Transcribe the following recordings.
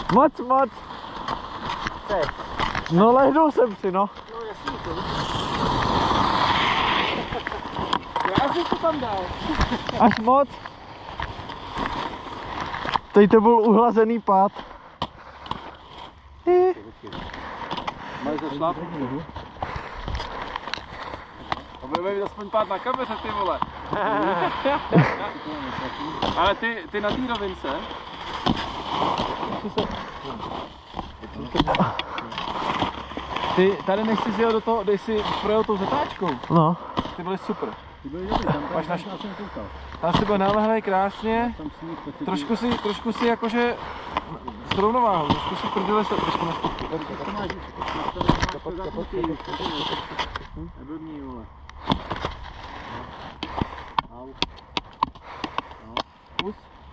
Moc. No lehnul jsem si, no. No jasný to. Já jsem to tam dal. Až moc. Teď to byl uhlazený pád. Máš za šlápku. A budeme mít aspoň pád na kameře, ty vole. Ale ty na té rovince. Ty tady nechci jít do toho, dej si projel tou zatáčkou. No. Ty byly super. Ty byli dobrý, tam jsem koukal. Tam si byl nalehlej krásně. Trošku si jakože s rovnováhou, trošku si prdele se trošku na stopku. Neblbní, vole. Au. Kus.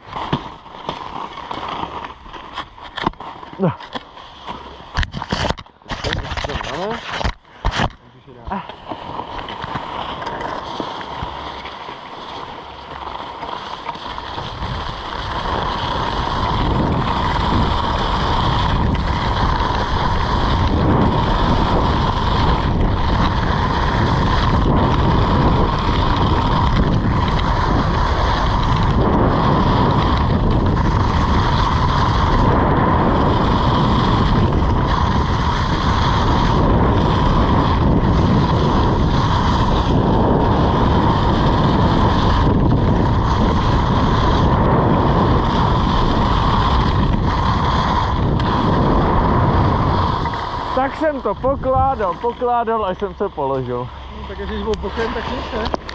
No. Tak jsem to pokládal, až jsem se položil. Tak jestli byl bokem, tak nic, ne?